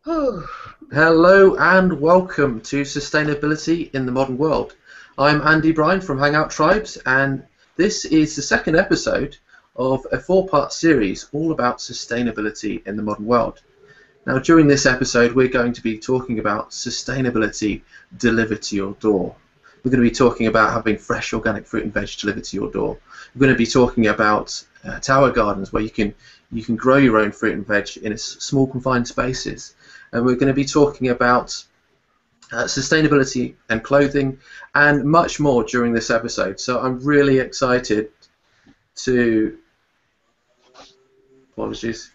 Hello and welcome to Sustainability in the Modern World. I'm Andy Bryan from Hangout Tribes, and this is the second episode of a four-part series all about sustainability in the modern world. Now, during this episode, we're going to be talking about sustainability delivered to your door. We're going to be talking about having fresh organic fruit and veg delivered to your door. We're going to be talking about tower gardens where you can grow your own fruit and veg in small confined spaces. And we're going to be talking about sustainability and clothing and much more during this episode. So I'm really excited to... Apologies.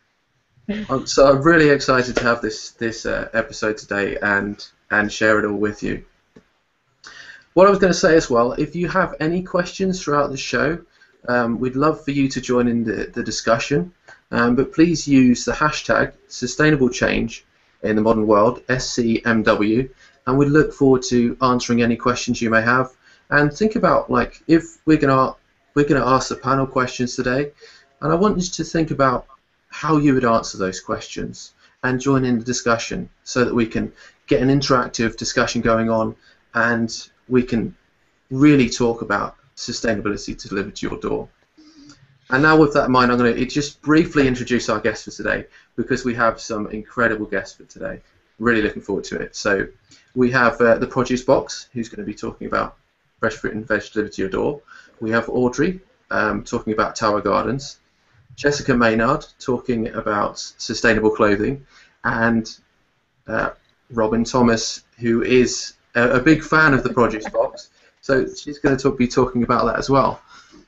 I'm really excited to have this episode today and share it all with you. What I was going to say as well, if you have any questions throughout the show, we'd love for you to join in the discussion. But please use the hashtag Sustainable Change in the Modern World, SCMW, and we look forward to answering any questions you may have. And think about, like, if we're gonna ask the panel questions today, and I want you to think about how you would answer those questions and join in the discussion so that we can get an interactive discussion going on and we can really talk about sustainability delivered to your door. And now with that in mind, I'm going to just briefly introduce our guests for today because we have some incredible guests for today. Really looking forward to it. So we have the Produce Box, who's going to be talking about fresh fruit and veg delivered to your door. We have Audrey talking about tower gardens. Jessica Maynard talking about sustainable clothing. And Robin Thomas, who is a big fan of the Produce Box. So she's going to be talking about that as well.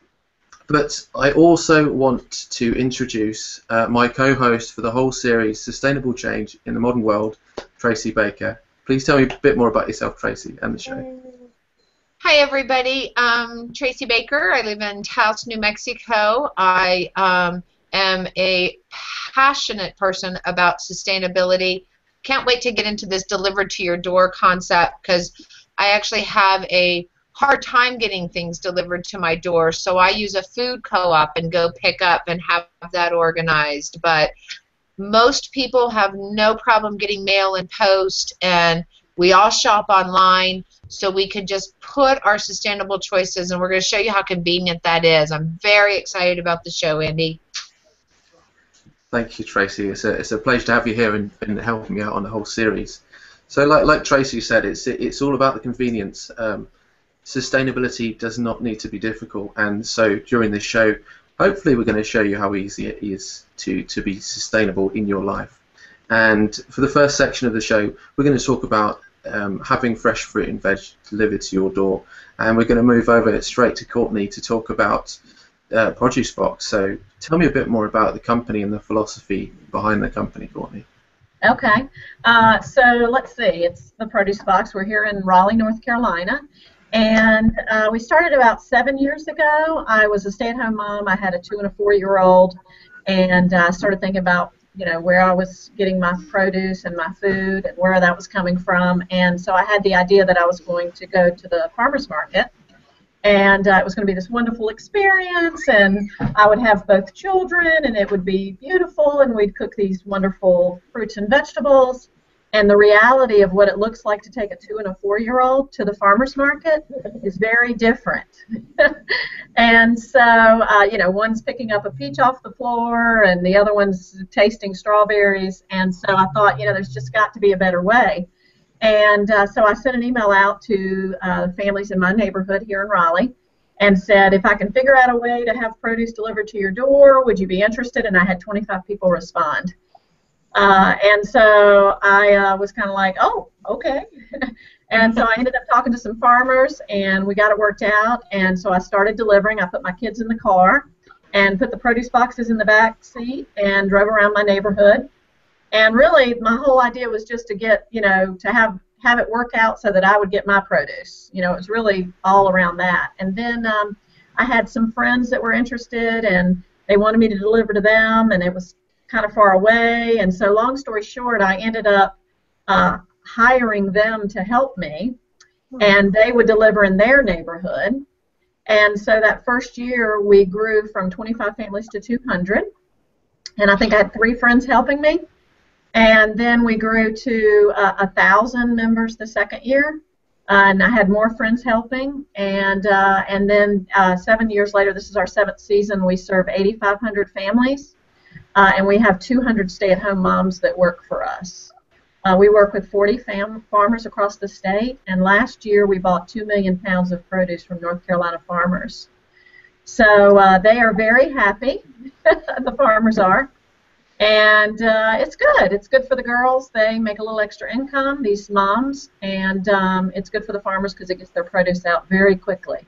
But I also want to introduce my co-host for the whole series, Sustainable Change in the Modern World, Tracy Baker. Please tell me a bit more about yourself, Tracy, and the show. Hi, everybody. I'm Tracy Baker. I live in Taos, New Mexico. I am a passionate person about sustainability. Can't wait to get into this delivered to your door concept because I actually have a hard time getting things delivered to my door, so I use a food co-op and go pick up and have that organized. But most people have no problem getting mail and post, and we all shop online, so we can just put our sustainable choices, and we're going to show you how convenient that is. I'm very excited about the show, Andy. Thank you, Tracy. It's a pleasure to have you here and helping me out on the whole series. So like Tracy said, it's all about the convenience. Sustainability does not need to be difficult, and so during this show, hopefully we're going to show you how easy it is to be sustainable in your life. And for the first section of the show, we're going to talk about having fresh fruit and veg delivered to your door, and we're going to move over straight to Courtney to talk about Produce Box. So tell me a bit more about the company and the philosophy behind the company, Courtney. Okay, so let's see, it's the Produce Box. We're here in Raleigh, North Carolina. And we started about 7 years ago. I was a stay-at-home mom. I had a 2- and a 4-year-old, and I started thinking about, where I was getting my produce and my food and where that was coming from. And so I had the idea that I was going to go to the farmer's market, and it was going to be this wonderful experience, and I would have both children, and it would be beautiful, and we'd cook these wonderful fruits and vegetables. And the reality of what it looks like to take a 2- and a 4-year-old to the farmer's market is very different. And so, one's picking up a peach off the floor, and the other one's tasting strawberries. And so I thought, there's just got to be a better way. And so I sent an email out to families in my neighborhood here in Raleigh and said, if I can figure out a way to have produce delivered to your door, would you be interested? And I had 25 people respond. And so I was kind of like, oh, okay. And so I ended up talking to some farmers, and we got it worked out. And so I started delivering. I put my kids in the car and put the produce boxes in the back seat and drove around my neighborhood. And really, my whole idea was just to get, to have it work out so that I would get my produce. It was really all around that. And then I had some friends that were interested, and they wanted me to deliver to them, and it was kind of far away. And so long story short, I ended up hiring them to help me, and they would deliver in their neighborhood. And so that first year, we grew from 25 families to 200. And I think I had 3 friends helping me. And then we grew to 1,000 members the second year, and I had more friends helping. And then 7 years later, this is our 7th season, we serve 8,500 families, and we have 200 stay-at-home moms that work for us. We work with 40 farmers across the state, and last year we bought 2 million pounds of produce from North Carolina farmers. So they are very happy, the farmers are, and it's good. It's good for the girls. They make a little extra income, these moms, and it's good for the farmers because it gets their produce out very quickly.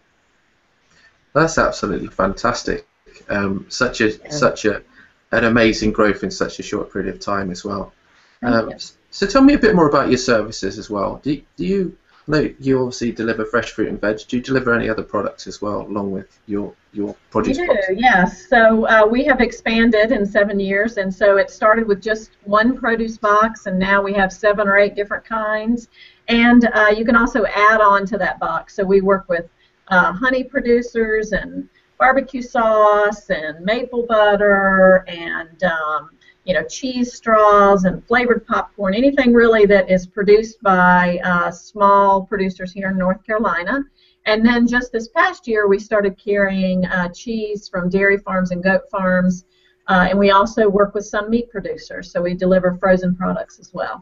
That's absolutely fantastic. Such an amazing growth in such a short period of time as well. So tell me a bit more about your services as well. Do you know you obviously deliver fresh fruit and veg? Do you deliver any other products as well along with your produce box? We do, yes. So we have expanded in 7 years, and so it started with just one produce box, and now we have 7 or 8 different kinds. And you can also add on to that box. So we work with honey producers and barbecue sauce and maple butter and cheese straws and flavored popcorn, anything really that is produced by small producers here in North Carolina. And then just this past year, we started carrying cheese from dairy farms and goat farms, and we also work with some meat producers, so we deliver frozen products as well.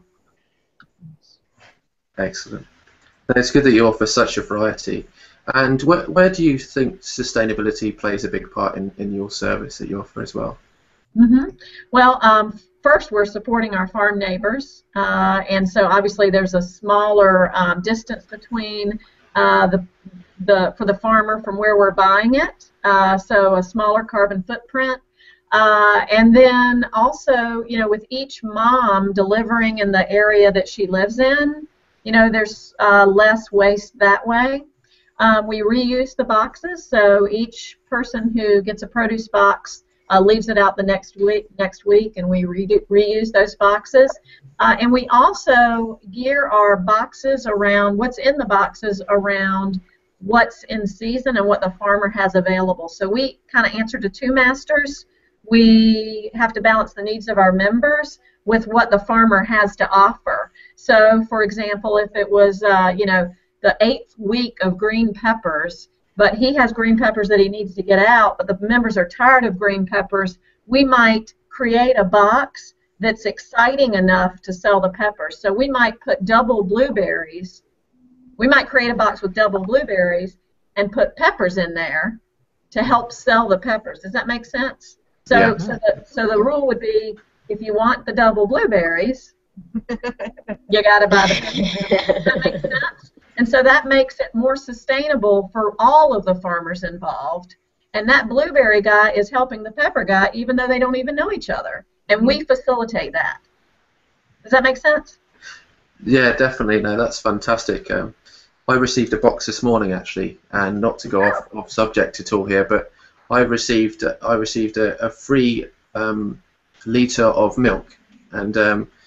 Excellent. It's good that you offer such a variety. And where do you think sustainability plays a big part in your service that you offer as well? Mm-hmm. Well, first we're supporting our farm neighbors, and so obviously there's a smaller distance between for the farmer from where we're buying it, so a smaller carbon footprint. And then also, with each mom delivering in the area that she lives in, there's less waste that way. We reuse the boxes, so each person who gets a produce box leaves it out the next week, and we reuse those boxes. And we also gear our boxes around what's in the boxes around what's in season and what the farmer has available. So we kind of answer to 2 masters. We have to balance the needs of our members with what the farmer has to offer. So, for example, if it was, the 8th week of green peppers, but he has green peppers that he needs to get out, but the members are tired of green peppers, we might create a box that's exciting enough to sell the peppers. So we might put double blueberries. We might create a box with double blueberries and put peppers in there to help sell the peppers. Does that make sense? So, Yeah. so the rule would be, if you want the double blueberries, you got to buy the peppers. Does that make sense? And so that makes it more sustainable for all of the farmers involved. And that blueberry guy is helping the pepper guy even though they don't even know each other. And we facilitate that. Does that make sense? Yeah, definitely. No, that's fantastic. I received a box this morning actually, and not to go off subject at all here, but I received a free litre of milk, and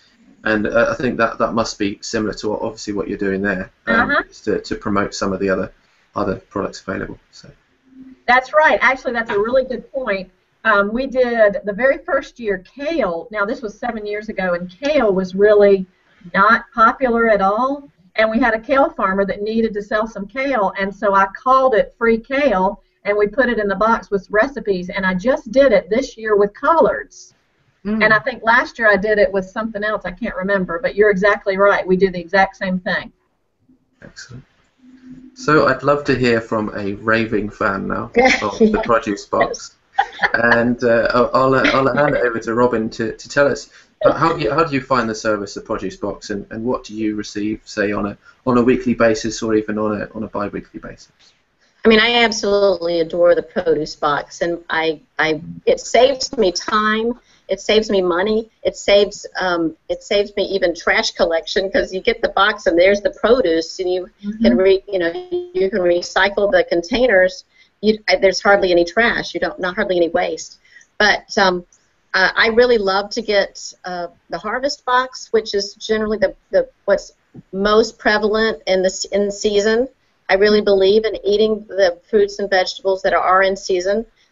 I think that must be similar to obviously what you're doing there, to promote some of the other products available. So. That's right. Actually, that's a really good point. We did the very first year kale. Now this was 7 years ago, and kale was really not popular at all. And we had a kale farmer that needed to sell some kale, and so I called it free kale, and we put it in the box with recipes. And I just did it this year with collards. And I think last year I did it with something else. I can't remember, but you're exactly right. We do the exact same thing. Excellent. So I'd love to hear from a raving fan now of the produce box, and I'll hand it over to Robin to tell us how do you find the service, the produce box, and what do you receive, say on a weekly basis or even on a bi-weekly basis? I mean, I absolutely adore the produce box, and it saves me time. It saves me money. It saves me even trash collection, because you get the box and there's the produce, and you can you can recycle the containers. There's hardly any trash. Not hardly any waste. But I really love to get the harvest box, which is generally the what's most prevalent in season. I really believe in eating the fruits and vegetables that are in season.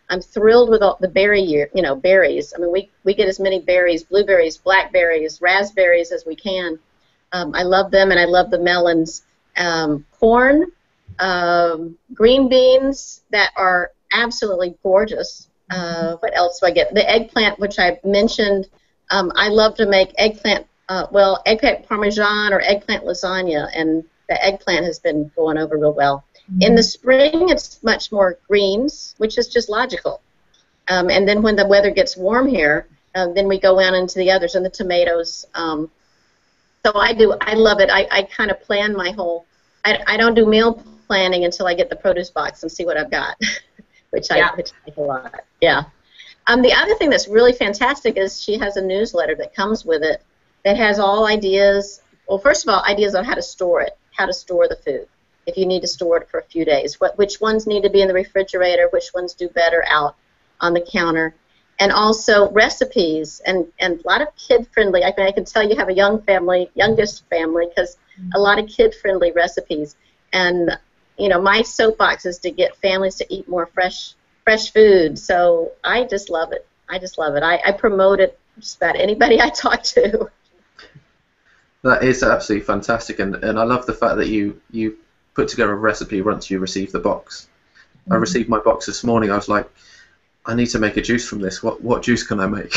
I'm thrilled with all the berries. I mean, we get as many berries, blueberries, blackberries, raspberries as we can. I love them, and I love the melons. Corn, green beans that are absolutely gorgeous. What else do I get? The eggplant, which I mentioned. I love to make eggplant parmesan or eggplant lasagna, and the eggplant has been going over real well. In the spring, it's much more greens, which is just logical. And then when the weather gets warm here, then we go on into the others, and the tomatoes. So I love it. I kind of plan my whole, I don't do meal planning until I get the produce box and see what I've got, which I like a lot. Yeah. The other thing that's really fantastic is she has a newsletter that comes with it that has all ideas. Well, first of all, ideas on how to store it, how to store the food. If you need to store it for a few days, which ones need to be in the refrigerator, which ones do better out on the counter, and also recipes and a lot of kid-friendly. I can tell you have a youngest family, because a lot of kid-friendly recipes. And my soapbox is to get families to eat more fresh food. So I just love it. I promote it just about anybody I talk to. That is absolutely fantastic, and I love the fact that you put together a recipe once you receive the box. I received my box this morning. I was like, I need to make a juice from this. What juice can I make?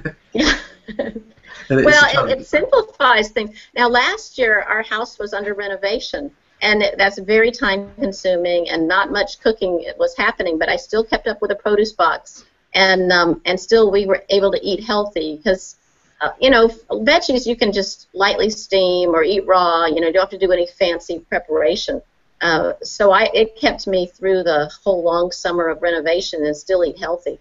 It simplifies things. Now, last year our house was under renovation, and that's very time-consuming, and not much cooking was happening. But I still kept up with a produce box, and still we were able to eat healthy, because veggies you can just lightly steam or eat raw. You don't have to do any fancy preparation. So it kept me through the whole long summer of renovation and still eat healthy.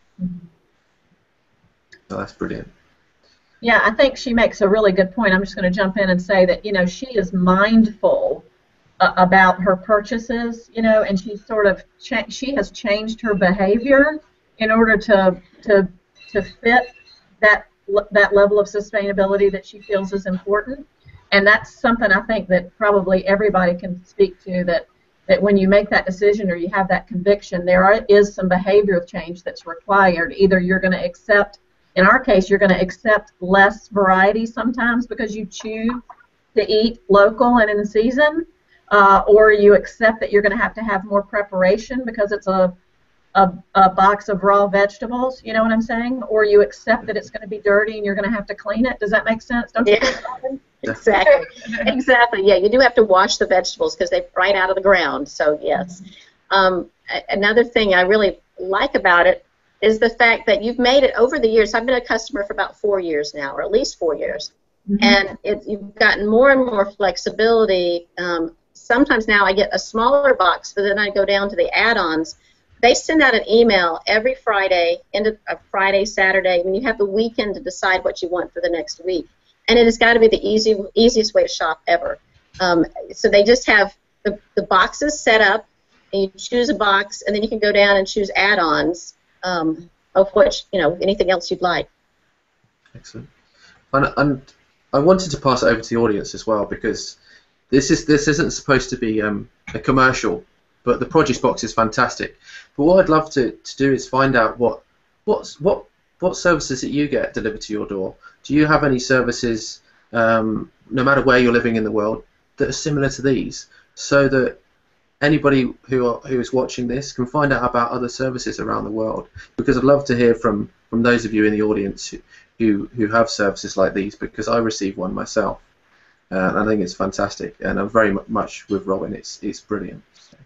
Oh, that's brilliant. Yeah, I think she makes a really good point. I'm just going to jump in and say that she is mindful about her purchases, and she sort of she has changed her behavior in order to fit that level of sustainability that she feels is important. And that's something I think that probably everybody can speak to, that when you make that decision or you have that conviction, there is some behavior change that's required. Either you're going to accept, in our case, you're going to accept less variety sometimes because you choose to eat local and in season, or you accept that you're going to have more preparation because it's a box of raw vegetables, you know what I'm saying? Or you accept that it's going to be dirty and you're going to have to clean it. Does that make sense? Don't you think so? Exactly. Yeah, you do have to wash the vegetables because they're right out of the ground. So yes. Another thing I really like about it is the fact that you've made it over the years. I've been a customer for about 4 years now, or at least 4 years, and you've gotten more and more flexibility. Sometimes now I get a smaller box, but then I go down to the add-ons. They send out an email every Friday, Friday, Saturday, when you have the weekend to decide what you want for the next week. And it has got to be the easiest way to shop ever. So they just have the boxes set up, and you choose a box, and then you can go down and choose add-ons of which, anything else you'd like. Excellent. And I wanted to pass it over to the audience as well, because this isn't supposed to be a commercial, but the produce box is fantastic. But what I'd love to do is find out what services that you get delivered to your door. Do you have any services, no matter where you're living in the world, that are similar to these, so that anybody who is watching this can find out about other services around the world? Because I'd love to hear from those of you in the audience who have services like these, because I received one myself. I think it's fantastic, and I'm very much with Robin. It's brilliant.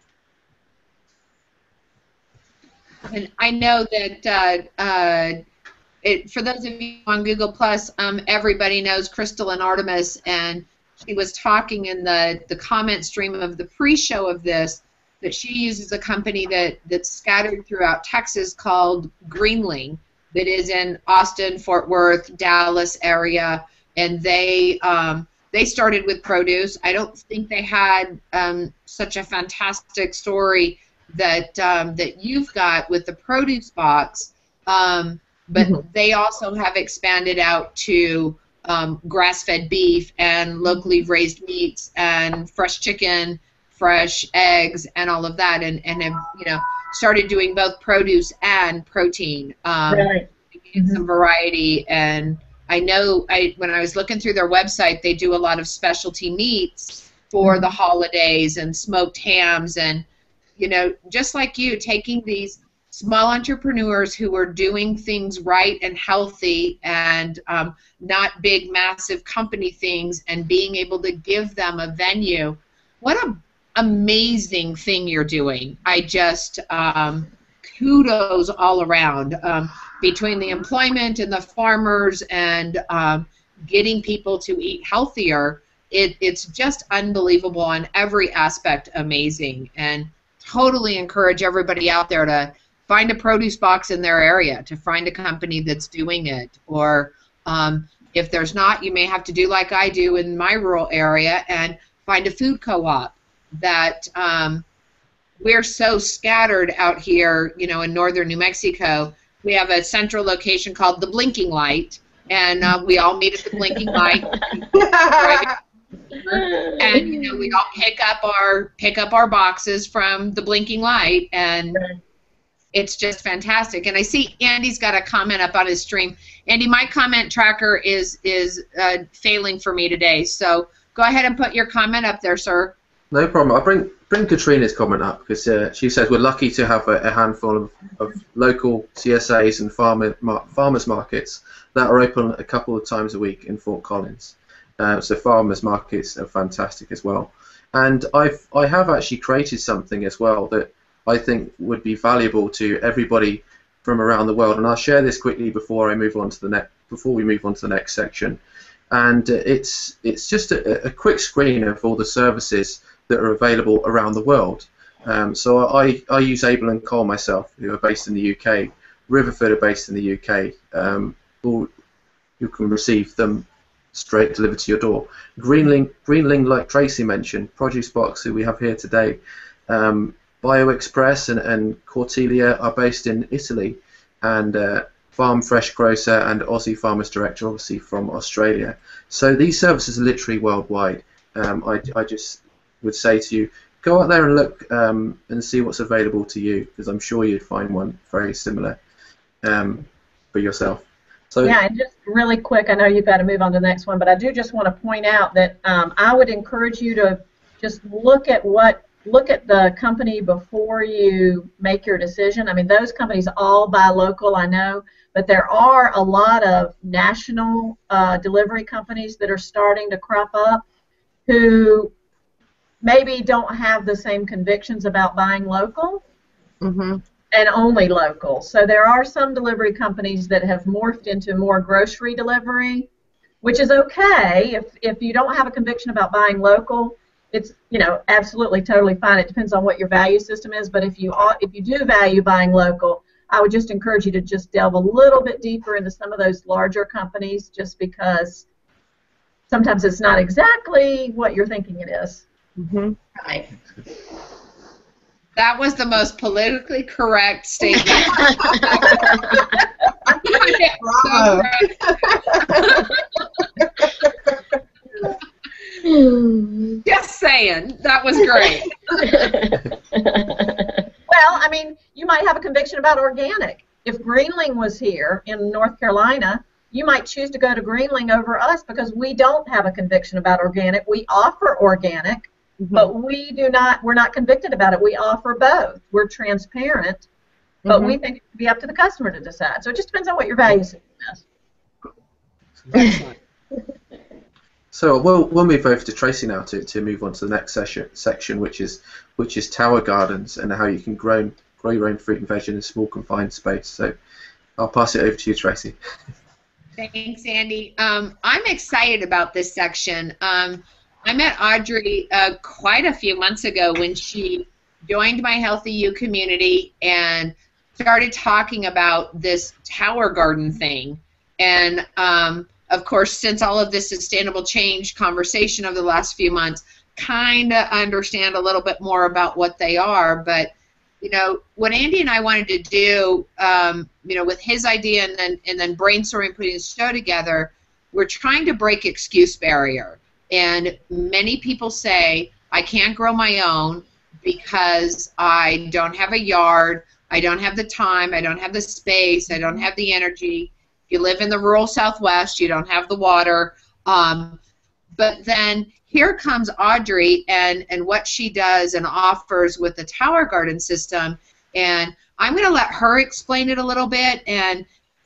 And I know that for those of you on Google Plus, everybody knows Crystal and Artemis, and she was talking in the comment stream of the pre-show of this that she uses a company that's scattered throughout Texas called Greenling, that is in Austin, Fort Worth, Dallas area, and they started with produce. I don't think they had such a fantastic story that you've got with the produce box, but they also have expanded out to grass-fed beef and locally raised meats and fresh chicken, fresh eggs, and all of that, and started doing both produce and protein, Right. some variety. And I know when I was looking through their website, they do a lot of specialty meats for the holidays and smoked hams, and just like you, taking these small entrepreneurs who are doing things right and healthy and not big, massive company things, and being able to give them a venue. What an amazing thing you're doing. I just, kudos all around. Between the employment and the farmers and getting people to eat healthier, it's just unbelievable on every aspect, amazing. And totally encourage everybody out there to find a produce box in their area, to find a company that's doing it. Or if there's not, you may have to do like I do in my rural area and find a food co-op. That we're so scattered out here, in northern New Mexico. We have a central location called the Blinking Light, and we all meet at the Blinking Light. And we all pick up our boxes from the Blinking Light, and it's just fantastic. And I see Andy's got a comment up on his stream. Andy, my comment tracker is failing for me today, so go ahead and put your comment up there, sir. No problem. I'll bring Katrina's comment up, because she says we're lucky to have a handful of local CSAs and farmers markets that are open a couple of times a week in Fort Collins. So farmers markets are fantastic as well. And I have actually created something as well that I think would be valuable to everybody from around the world. And I'll share this quickly before we move on to the next section. And it's just a quick screen of all the services that are available around the world. So I use Able and Cole myself, who are based in the UK. Riverford are based in the UK. You can receive them straight delivered to your door. Greenling, like Tracy mentioned, Produce Box, who we have here today, BioExpress and Cortelia are based in Italy, and Farm Fresh Grocer and Aussie Farmers Direct are obviously from Australia. So these services are literally worldwide. I just would say to you, go out there and look and see what's available to you, because I'm sure you'd find one very similar for yourself. So, yeah, and just really quick, I know you've got to move on to the next one, but I do just want to point out that I would encourage you to just look at the company before you make your decision. I mean, those companies all buy local, I know, but there are a lot of national delivery companies that are starting to crop up who maybe don't have the same convictions about buying local. Mm-hmm. And only local. So there are some delivery companies that have morphed into more grocery delivery, which is okay if you don't have a conviction about buying local. It's absolutely totally fine. It depends on what your value system is. But if you do value buying local, I would just encourage you to just delve a little bit deeper into some of those larger companies, just because sometimes it's not exactly what you're thinking it is. Mm-hmm. Right. That was the most politically correct statement. Just saying, that was great. Well, I mean, you might have a conviction about organic. If Greenling was here in North Carolina, you might choose to go to Greenling over us because we don't have a conviction about organic. We offer organic. Mm-hmm. But we're not convicted about it. We offer both. We're transparent, but we think it should be up to the customer to decide. So it just depends on what your value system is. So we'll move over to Tracy now to move on to the next section, which is tower gardens and how you can grow your own fruit and veg in a small confined space. So I'll pass it over to you, Tracy. Thanks, Andy. I'm excited about this section. I met Audrey quite a few months ago when she joined my Healthy You community and started talking about this tower garden thing. And, of course, since all of this sustainable change conversation over the last few months, kind of understand a little bit more about what they are. But, what Andy and I wanted to do, with his idea and then brainstorming, putting the show together, we're trying to break excuse barrier. And many people say, I can't grow my own, because I don't have a yard, I don't have the time, I don't have the space, I don't have the energy. If you live in the rural Southwest, you don't have the water. But then here comes Audrey and what she does and offers with the Tower Garden system. And I'm going to let her explain it a little bit. And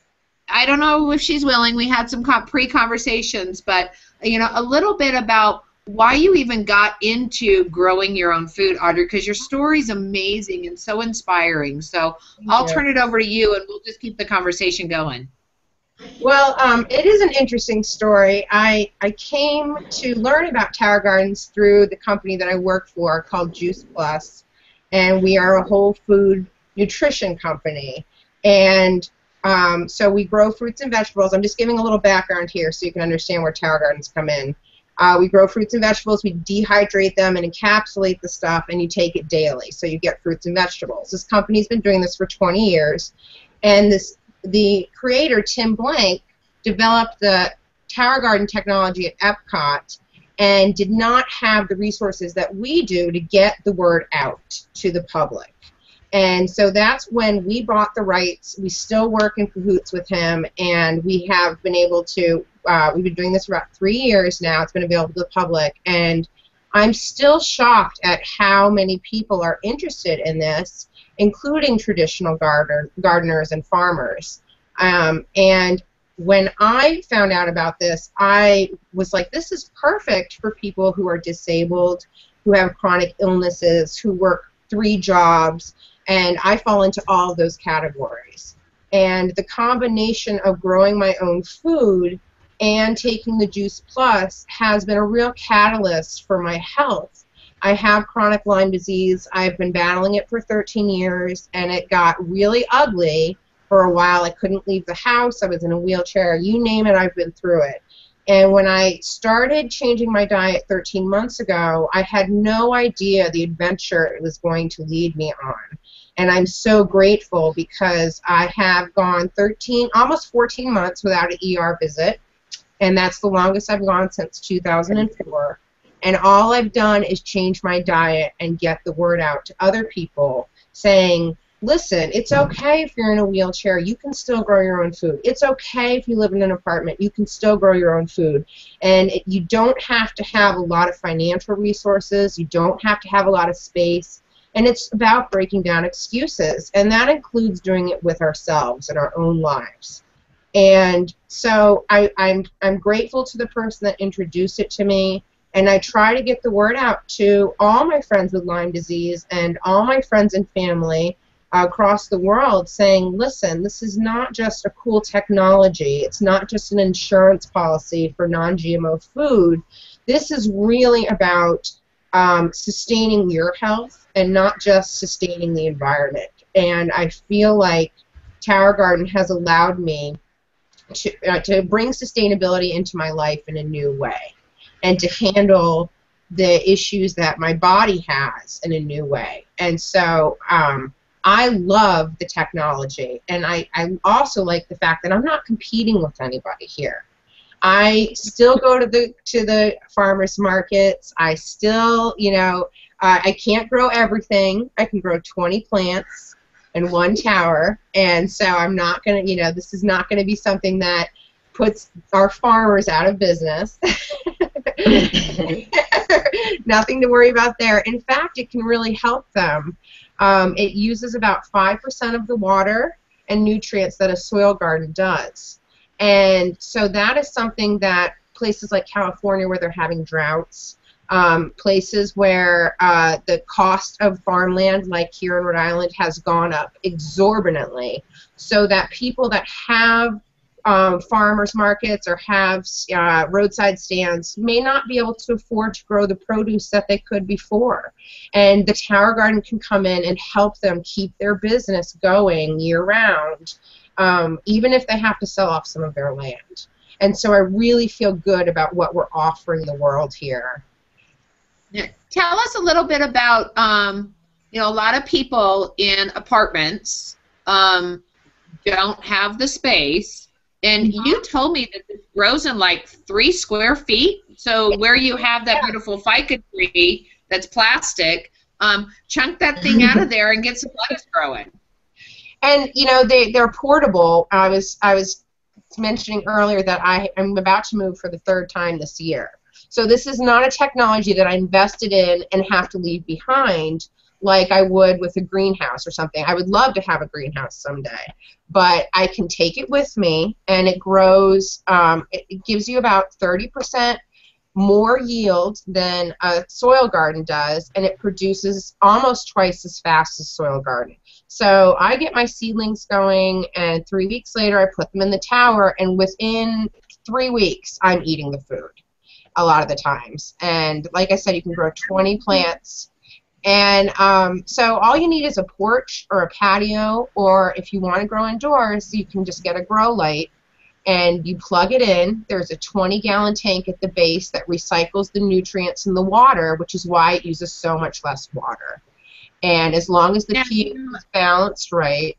I don't know if she's willing. We had some pre-conversations, but a little bit about why you even got into growing your own food, Audrey, because your story's amazing and so inspiring. So I'll turn it over to you, and we'll just keep the conversation going. Well, it is an interesting story. I came to learn about Tower Gardens through the company that I work for called Juice Plus, and we are a whole food nutrition company. And so we grow fruits and vegetables. I'm just giving a little background here so you can understand where Tower Gardens come in. We grow fruits and vegetables, we dehydrate them and encapsulate the stuff, and you take it daily. So you get fruits and vegetables. This company's been doing this for 20 years, and the creator, Tim Blank, developed the Tower Garden technology at Epcot and did not have the resources that we do to get the word out to the public. And so that's when we bought the rights. We still work in cahoots with him, and we have been able to, we've been doing this for about 3 years now. It's been available to the public, and I'm still shocked at how many people are interested in this, including traditional gardeners and farmers. And when I found out about this, I was like, this is perfect for people who are disabled, who have chronic illnesses, who work 3 jobs, and I fall into all of those categories. And the combination of growing my own food and taking the Juice Plus has been a real catalyst for my health. I have chronic Lyme disease. I've been battling it for 13 years, and it got really ugly for a while. I couldn't leave the house. I was in a wheelchair. You name it, I've been through it. And when I started changing my diet 13 months ago, I had no idea the adventure it was going to lead me on. And I'm so grateful because I have gone almost 14 months without an ER visit, and that's the longest I've gone since 2004. And all I've done is change my diet and get the word out to other people saying, listen, it's okay if you're in a wheelchair, you can still grow your own food. It's okay if you live in an apartment, you can still grow your own food. And you don't have to have a lot of financial resources, you don't have to have a lot of space, and it's about breaking down excuses, and that includes doing it with ourselves in our own lives. And so I'm grateful to the person that introduced it to me, and I try to get the word out to all my friends with Lyme disease and all my friends and family across the world saying, listen, this is not just a cool technology, it's not just an insurance policy for non-GMO food. This is really about sustaining your health and not just sustaining the environment. And I feel like Tower Garden has allowed me to bring sustainability into my life in a new way and to handle the issues that my body has in a new way. And so I love the technology, and I also like the fact that I'm not competing with anybody here. I still go to the farmers markets. I still, I can't grow everything. I can grow 20 plants in one tower, and so I'm not going to, this is not going to be something that puts our farmers out of business. Nothing to worry about there. In fact, it can really help them. It uses about 5% of the water and nutrients that a soil garden does. And so that is something that places like California where they're having droughts, places where the cost of farmland, like here in Rhode Island, has gone up exorbitantly, so that people that have farmers markets or have roadside stands may not be able to afford to grow the produce that they could before. And the Tower Garden can come in and help them keep their business going year-round, even if they have to sell off some of their land. And so I really feel good about what we're offering the world here. Yeah. Tell us a little bit about, a lot of people in apartments don't have the space. And you told me that this grows in like 3 square feet. So where you have that beautiful ficus tree that's plastic, chunk that thing out of there and get some lettuce growing. And you know they're portable. I was mentioning earlier that I'm about to move for the 3rd time this year. So this is not a technology that I invested in and have to leave behind like I would with a greenhouse or something. I would love to have a greenhouse someday, but I can take it with me, and it grows. It gives you about 30% more yield than a soil garden does, and it produces almost twice as fast as soil garden. So I get my seedlings going, and 3 weeks later I put them in the tower, and within 3 weeks I'm eating the food a lot of the times. And like I said, you can grow 20 plants. And so all you need is a porch or a patio, or if you want to grow indoors, you can just get a grow light and you plug it in. There's a 20-gallon tank at the base that recycles the nutrients in the water, which is why it uses so much less water. And as long as the pH is balanced right,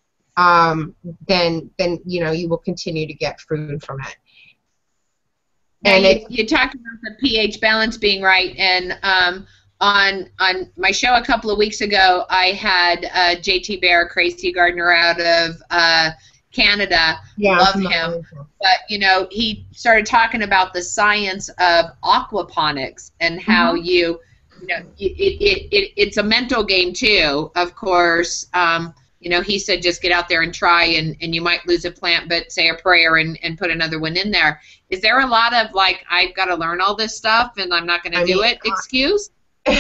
then you know you will continue to get food from it. And you talked about the pH balance being right, and on my show a couple of weeks ago, I had JT Bear, crazy gardener out of Canada. Yeah, love him. But you know, he started talking about the science of aquaponics and how you know it's a mental game too. Of course, you know, he said just get out there and try, and you might lose a plant, but say a prayer and put another one in there. Is there a lot of like, I've got to learn all this stuff and I'm not going to do it excuse?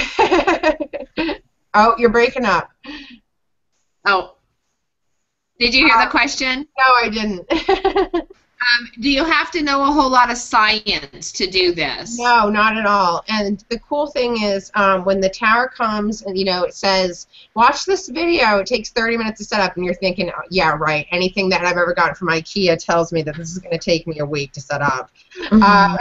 Oh, you're breaking up. Oh. Did you hear the question? No, I didn't. Do you have to know a whole lot of science to do this? No, not at all. And the cool thing is when the tower comes and, you know, it says, watch this video, it takes 30 minutes to set up, and you're thinking, oh, yeah, right, anything that I've ever gotten from IKEA tells me that this is going to take me a week to set up. But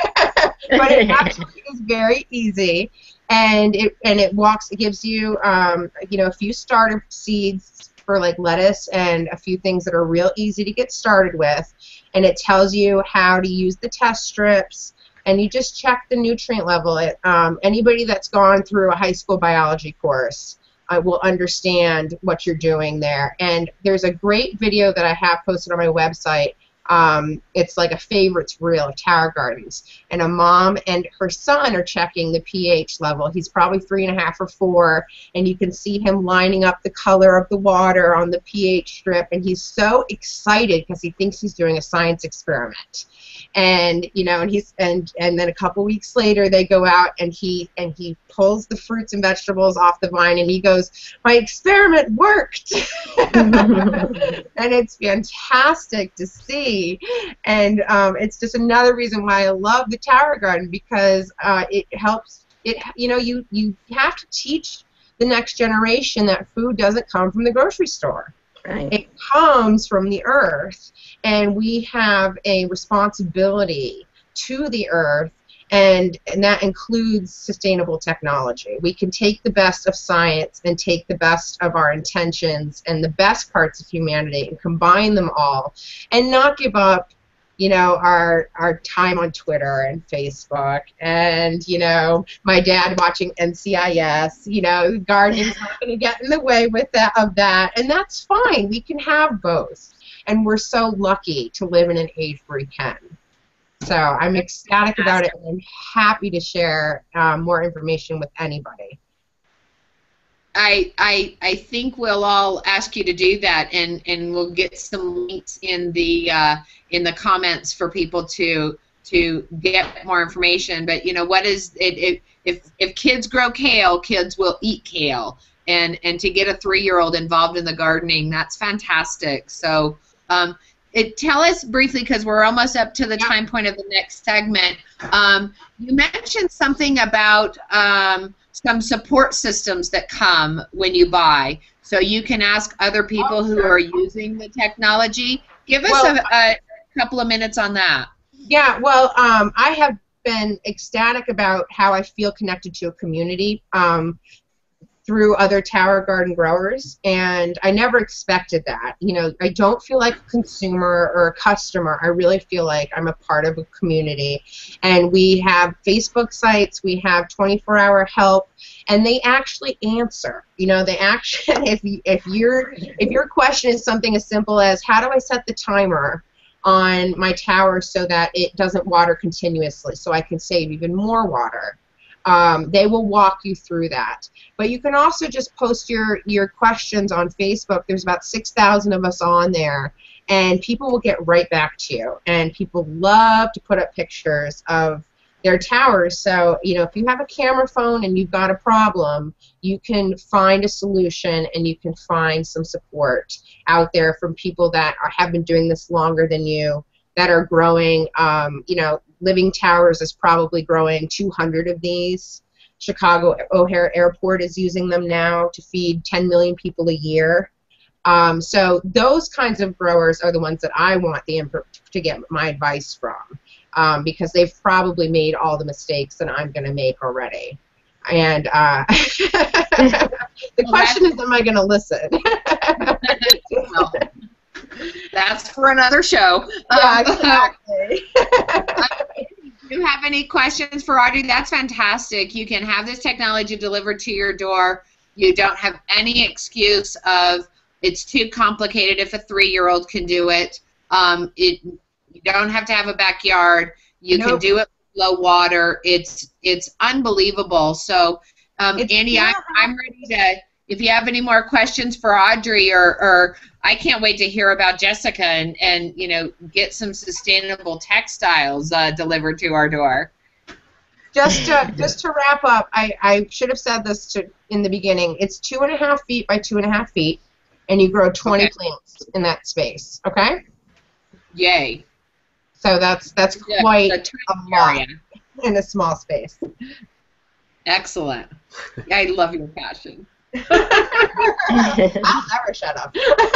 it actually is very easy, and it gives you, you know, a few starter seeds for like lettuce and a few things that are real easy to get started with. And it tells you how to use the test strips, and you just check the nutrient level. Anybody that's gone through a high school biology course will understand what you're doing there. And there's a great video that I have posted on my website. It's like a favorites reel of Tower Gardens, and a mom and her son are checking the pH level. He's probably 3.5 or 4, and you can see him lining up the color of the water on the pH strip, and he's so excited because he thinks he's doing a science experiment. And you know, and then a couple weeks later they go out and he pulls the fruits and vegetables off the vine, and he goes, my experiment worked. And it's fantastic to see. And it's just another reason why I love the Tower Garden, because it helps. You know, you have to teach the next generation that food doesn't come from the grocery store. Right. It comes from the earth, and we have a responsibility to the earth, and that includes sustainable technology. We can take the best of science and take the best of our intentions and the best parts of humanity and combine them all, and not give up, you know, our time on Twitter and Facebook, and, you know, my dad watching NCIS. You know, gardening's not going to get in the way of that, and that's fine. We can have both, and we're so lucky to live in an age where we can. So I'm ecstatic about it, and I'm happy to share more information with anybody. I think we'll all ask you to do that, and we'll get some links in the comments for people to get more information. But you know, what is it? If kids grow kale, kids will eat kale, and to get a 3-year-old involved in the gardening, that's fantastic. So tell us briefly, because we're almost up to the time point of the next segment. You mentioned something about some support systems that come when you buy, so you can ask other people who are using the technology. Give us a couple of minutes on that. Yeah, well, I have been ecstatic about how I feel connected to a community through other Tower Garden growers, and I never expected that. You know, I don't feel like a consumer or a customer. I really feel like I'm a part of a community. And we have Facebook sites, we have 24-hour help, and they actually answer. You know, they actually, if your question is something as simple as how do I set the timer on my tower so that it doesn't water continuously so I can save even more water, they will walk you through that. But you can also just post your questions on Facebook. There's about 6,000 of us on there, and people will get right back to you. And people love to put up pictures of their towers. So, you know, if you have a camera phone and you've got a problem, you can find a solution and you can find some support out there from people that have been doing this longer than you, that are growing. You know, Living Towers is probably growing 200 of these. Chicago O'Hare Airport is using them now to feed 10 million people a year. So those kinds of growers are the ones that I want to get my advice from, because they've probably made all the mistakes that I'm going to make already. And the question is, am I going to listen? Well, that's for another show. Yeah, exactly. If you have any questions for Audrey, that's fantastic. You can have this technology delivered to your door. You don't have any excuse of it's too complicated if a 3-year-old can do it. You don't have to have a backyard. You can do it with low water. It's unbelievable. So, Andy, I'm ready to, if you have any more questions for Audrey, or I can't wait to hear about Jessica and you know, get some sustainable textiles delivered to our door. Just to wrap up, I should have said this in the beginning. It's 2.5 feet by 2.5 feet, and you grow 20 plants in that space. Okay. Yay. So that's quite a lot area in a small space. Excellent. I love your passion. I'll never shut up.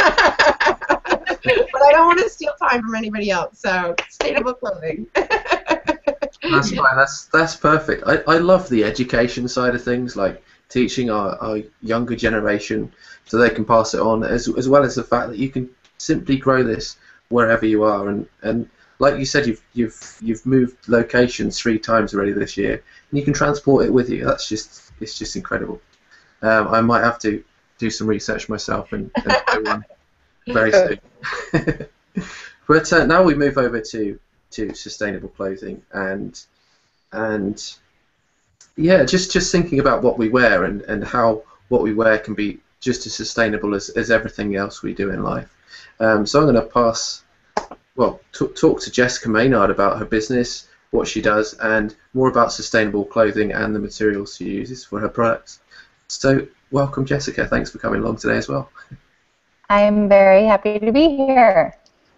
But I don't want to steal time from anybody else. So sustainable clothing. That's fine. That's perfect. I love the education side of things, like teaching our younger generation so they can pass it on, as well as the fact that you can simply grow this wherever you are. And like you said, you've moved locations 3 times already this year, and you can transport it with you. It's just incredible. I might have to do some research myself and do one very soon. But now we move over to sustainable clothing, and yeah, just thinking about what we wear and how what we wear can be just as sustainable as everything else we do in life. So I'm going to talk to Jessica Maynard about her business, what she does, and more about sustainable clothing and the materials she uses for her products. So welcome, Jessica. Thanks for coming along today as well. I'm very happy to be here.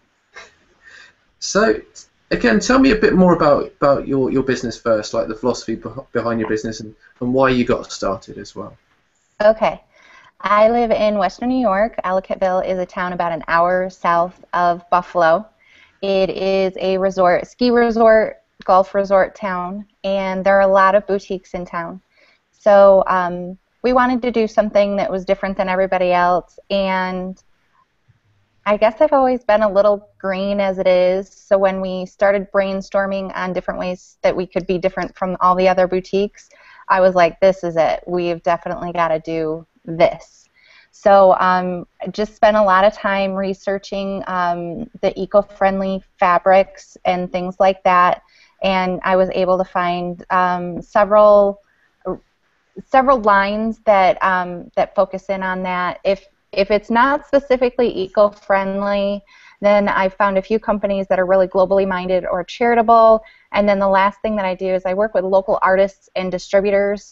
So again, tell me a bit more about your business first, like the philosophy behind your business and why you got started as well. Okay. I live in Western New York. Ellicottville is a town about an hour south of Buffalo. It is a ski resort, golf resort town, and there are a lot of boutiques in town. So we wanted to do something that was different than everybody else, and I guess I've always been a little green as it is, so when we started brainstorming on different ways that we could be different from all the other boutiques, I was like, this is it. We've definitely got to do this. So I just spent a lot of time researching the eco-friendly fabrics and things like that, and I was able to find several lines that focus in on that. If it's not specifically eco-friendly, then I've found a few companies that are really globally minded or charitable. And then the last thing that I do is I work with local artists and distributors,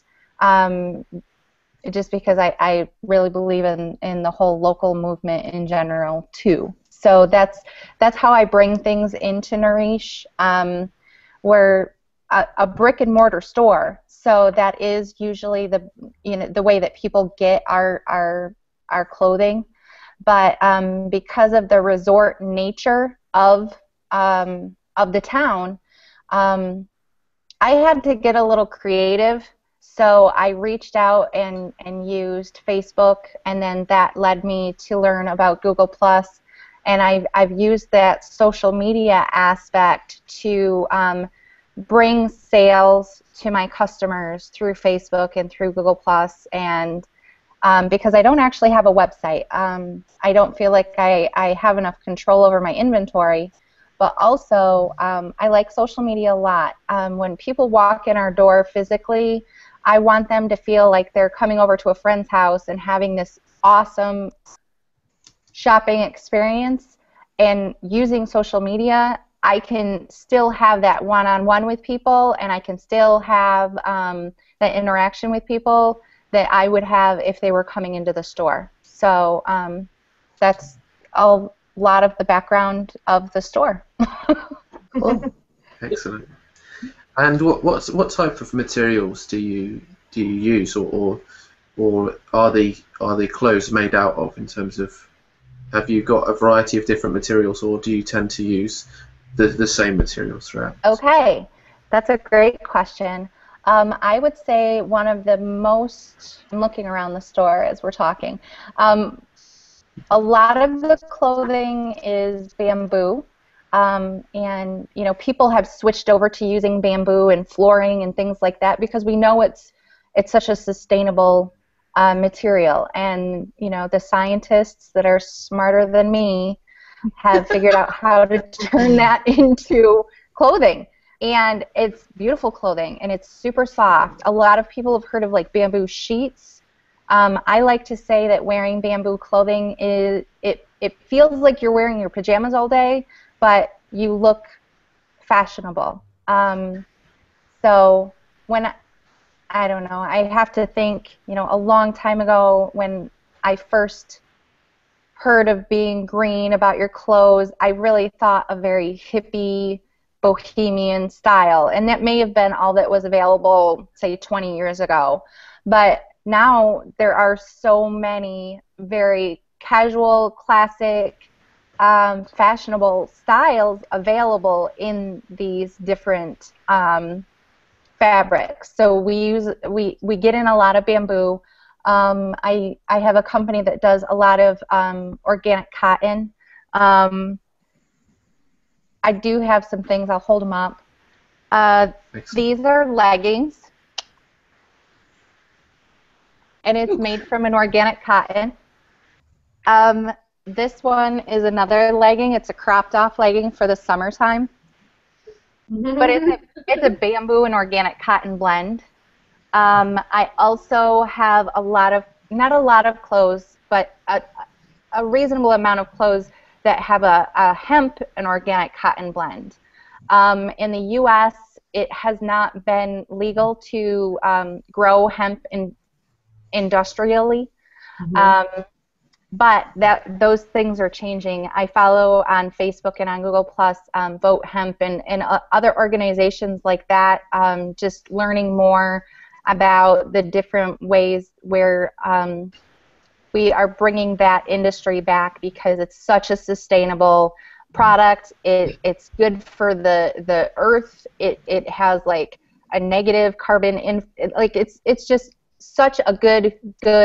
just because I really believe in the whole local movement in general too. So that's how I bring things into Nourish. We're a brick and mortar store, so that is usually the way that people get our clothing, but because of the resort nature of the town, I had to get a little creative. So I reached out and used Facebook, and then that led me to learn about Google+. And I've used that social media aspect to bring sales to my customers through Facebook and through Google+. And because I don't actually have a website, I don't feel like I have enough control over my inventory. But also, I like social media a lot. When people walk in our door physically, I want them to feel like they're coming over to a friend's house and having this awesome shopping experience. And using social media, I can still have that one-on-one with people, and I can still have that interaction with people that I would have if they were coming into the store. So that's a lot of the background of the store. Cool. Excellent. And what type of materials do you use, or are the clothes made out of, in terms of, have you got a variety of different materials, or do you tend to use the same materials throughout? Okay, that's a great question. I would say one of the most, I'm looking around the store as we're talking, a lot of the clothing is bamboo, and people have switched over to using bamboo and flooring and things like that because we know it's such a sustainable material. And the scientists that are smarter than me have figured out how to turn that into clothing. And it's beautiful clothing, and it's super soft. A lot of people have heard of like bamboo sheets. I like to say that wearing bamboo clothing it feels like you're wearing your pajamas all day, but you look fashionable. So when I don't know, I have to think, a long time ago when I first heard of being green about your clothes, I really thought a very hippie, bohemian style, and that may have been all that was available, say, 20 years ago. But now there are so many very casual, classic, fashionable styles available in these different fabrics. So we get in a lot of bamboo. I have a company that does a lot of organic cotton. I do have some things. I'll hold them up. These are leggings, and it's made from an organic cotton. This one is another legging. It's a cropped-off legging for the summertime, but it's a bamboo and organic cotton blend. I also have not a lot of clothes, but a reasonable amount of clothes that have a hemp and organic cotton blend. In the U.S., it has not been legal to grow hemp industrially, but those things are changing. I follow on Facebook and on Google+, Vote Hemp and other organizations like that, just learning more about the different ways where we are bringing that industry back, because it's such a sustainable product. It's good for the earth. It has like a negative carbon it's just such a good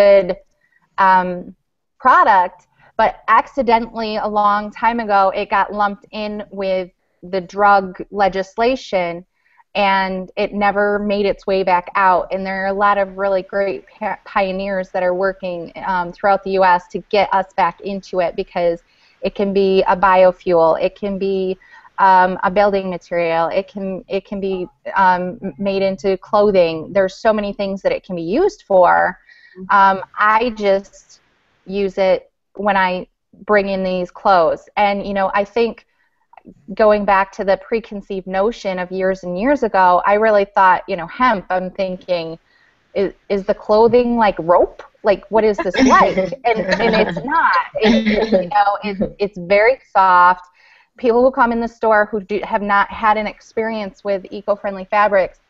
product. But accidentally, a long time ago, it got lumped in with the drug legislation, and it never made its way back out. And there are a lot of really great pioneers that are working throughout the U.S. to get us back into it, because it can be a biofuel, it can be a building material, it can be made into clothing. There's so many things that it can be used for. I just use it when I bring in these clothes. And I think, going back to the preconceived notion of years and years ago, I really thought, hemp, I'm thinking, is the clothing like rope? Like, what is this like? And it's not. It's very soft. People who come in the store who have not had an experience with eco-friendly fabrics,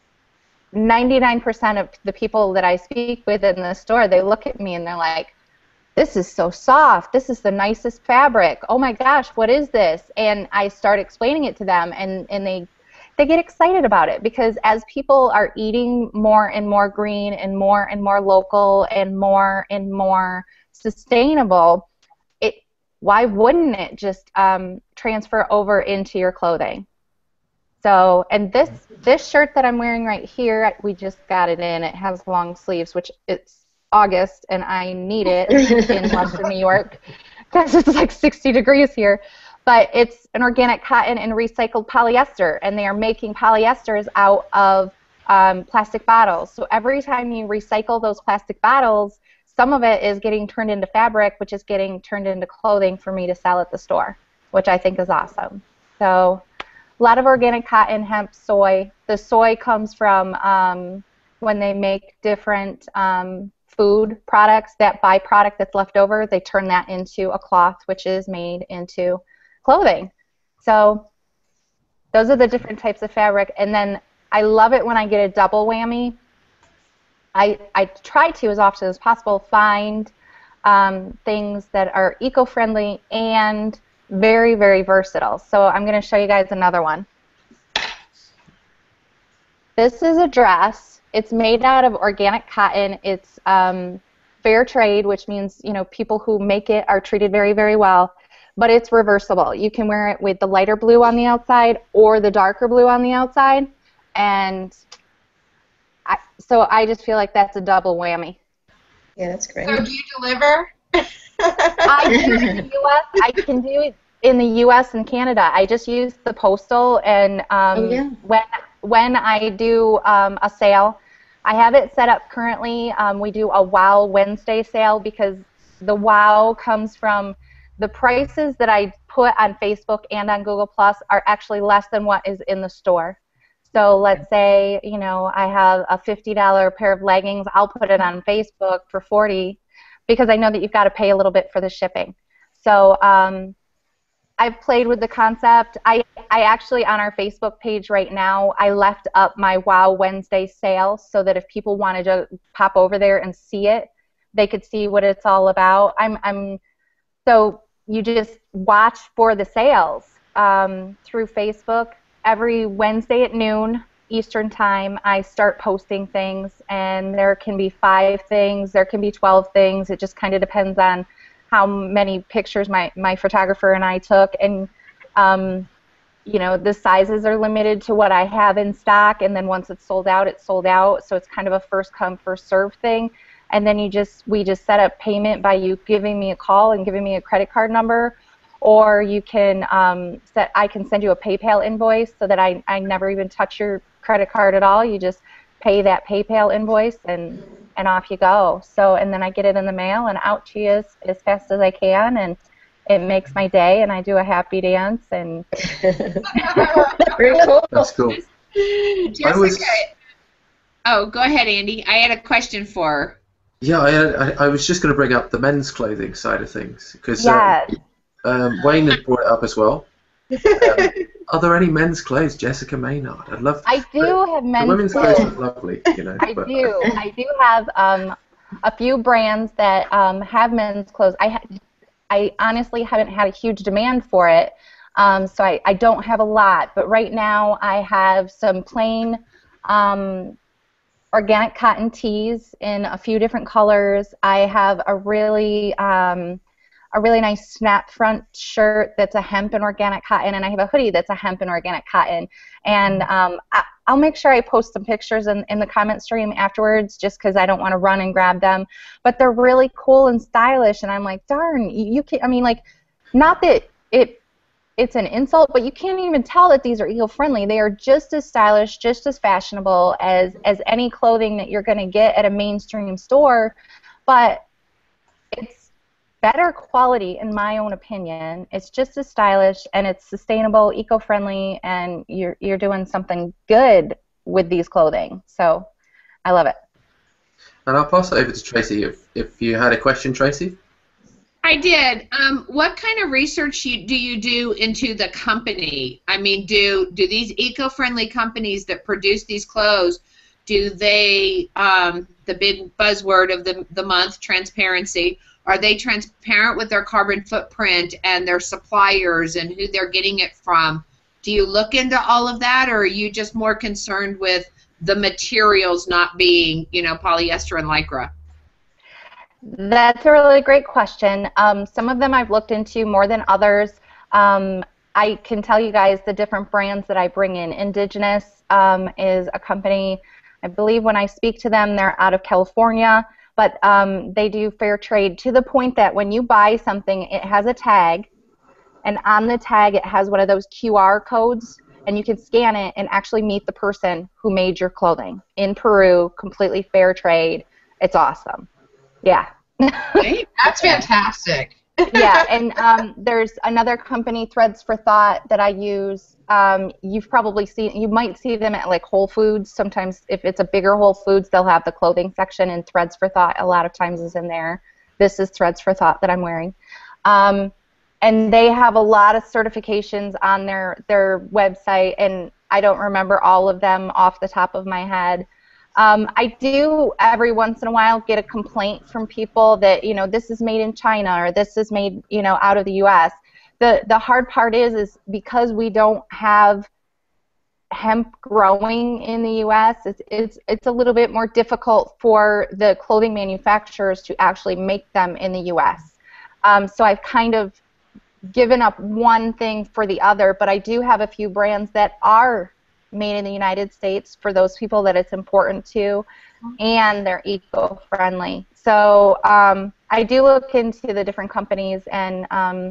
99% of the people that I speak with in the store, they look at me and they're like, this is so soft. This is the nicest fabric. Oh my gosh, what is this? And I start explaining it to them, and they get excited about it, because as people are eating more and more green and more local and more sustainable, why wouldn't it just transfer over into your clothing? So, and this shirt that I'm wearing right here, we just got it in. It has long sleeves, which it's August, and I need it in Western New York because it's like 60 degrees here. But it's an organic cotton and recycled polyester, and they are making polyesters out of plastic bottles. So every time you recycle those plastic bottles, some of it is getting turned into fabric, which is getting turned into clothing for me to sell at the store, which I think is awesome. So a lot of organic cotton, hemp, soy. The soy comes from when they make different food products, that byproduct that's left over, they turn that into a cloth, which is made into clothing. So those are the different types of fabric. And then I love it when I get a double whammy. I try to, as often as possible, find things that are eco-friendly and very, very versatile. So I'm going to show you guys another one. This is a dress. It's made out of organic cotton. It's fair trade, which means, you know, people who make it are treated very, very well. But it's reversible. You can wear it with the lighter blue on the outside or the darker blue on the outside. And so I just feel like that's a double whammy. Yeah, that's great. So do you deliver? I do it in the U.S. I can do it in the U.S. and Canada. I just use the postal, and when I do a sale, I have it set up currently. We do a Wow Wednesday sale because the Wow comes from the prices that I put on Facebook and on Google Plus are actually less than what is in the store. So let's say, you know, I have a $50 pair of leggings. I'll put it on Facebook for $40 because I know that you've got to pay a little bit for the shipping. So I've played with the concept. I actually, on our Facebook page right now, I left up my Wow Wednesday sale so that if people wanted to pop over there and see it, they could see what it's all about. So you just watch for the sales through Facebook. Every Wednesday at noon Eastern Time, I start posting things, and there can be 5 things, there can be 12 things. It just kind of depends on how many pictures my photographer and I took. And, you know, the sizes are limited to what I have in stock, and then once it's sold out, it's sold out. So it's kind of a first come, first serve thing. And then we just set up payment by you giving me a call and giving me a credit card number. Or you can I can send you a PayPal invoice so that I never even touch your credit card at all. You just pay that PayPal invoice and off you go. So, and then I get it in the mail and out to you as fast as I can, and it makes my day, and I do a happy dance. And Very cool. That's cool. Jessica, oh, go ahead, Andy. I had a question for her. Yeah, I was just going to bring up the men's clothing side of things because yes. Wayne had brought it up as well. Are there any men's clothes, Jessica Maynard? I'd love to. I do have men's women's clothes. clothes are lovely, you know. I do have a few brands that have men's clothes. I honestly haven't had a huge demand for it, so I don't have a lot. But right now I have some plain organic cotton tees in a few different colors. I have a really nice snap front shirt that's a hemp and organic cotton, and I have a hoodie that's a hemp and organic cotton. And I'll make sure I post some pictures in the comment stream afterwards, just because I don't want to run and grab them. But they're really cool and stylish, and I'm like, darn, you can. I mean, like, not that it's an insult, but you can't even tell that these are eco-friendly. They are just as stylish, just as fashionable as any clothing that you're going to get at a mainstream store, but it's better quality in my own opinion. It's just as stylish, and it's sustainable, eco-friendly, and you're doing something good with these clothing. So I love it. And I'll pass it over to Tracy if you had a question, Tracy. I did. What kind of research do you do into the company? I mean, do these eco-friendly companies that produce these clothes, do they, the big buzzword of the month, transparency, are they transparent with their carbon footprint and their suppliers and who they're getting it from? Do you look into all of that, or are you just more concerned with the materials not being, polyester and lycra? That's a really great question. Some of them I've looked into more than others. I can tell you guys the different brands that I bring in. Indigenous is a company, I believe when I speak to them, they're out of California, but they do fair trade to the point that when you buy something, it has a tag, and on the tag it has one of those QR codes, and you can scan it and actually meet the person who made your clothing in Peru, completely fair trade. It's awesome. Yeah. That's fantastic. Yeah, and there's another company, Threads for Thought, that I use. You've probably seen, you might see them at like Whole Foods. Sometimes if it's a bigger Whole Foods, they'll have the clothing section, and Threads for Thought a lot of times is in there. This is Threads for Thought that I'm wearing. And they have a lot of certifications on their website, and I don't remember all of them off the top of my head. I do every once in a while get a complaint from people that, this is made in China, or this is made, out of the U.S. The hard part is because we don't have hemp growing in the U.S., it's a little bit more difficult for the clothing manufacturers to actually make them in the U.S. So I've kind of given up one thing for the other, but I do have a few brands that are made in the United States for those people that it's important to, and they're eco-friendly. So I do look into the different companies, and